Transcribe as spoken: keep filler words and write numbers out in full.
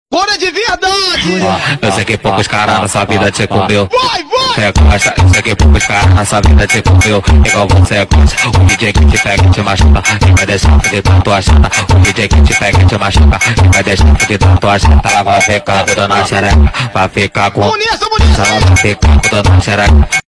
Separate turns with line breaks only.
Bora de verdade!
Ó, eu sei que poucos caras na sua vida te comeu.
Vai, vai!
Você gosta, eu sei que poucos caras na sua vida te comeu. Igual você gosta, o D J que te pega e te machuca, e vai deixar de tanto a chata. O D J que te pega e te machuca, e vai deixar de tanto a chata. Ela vai ficar com dona xereca, vai ficar com...
Bonita, bonita!
Ela vai ficar com dona xereca.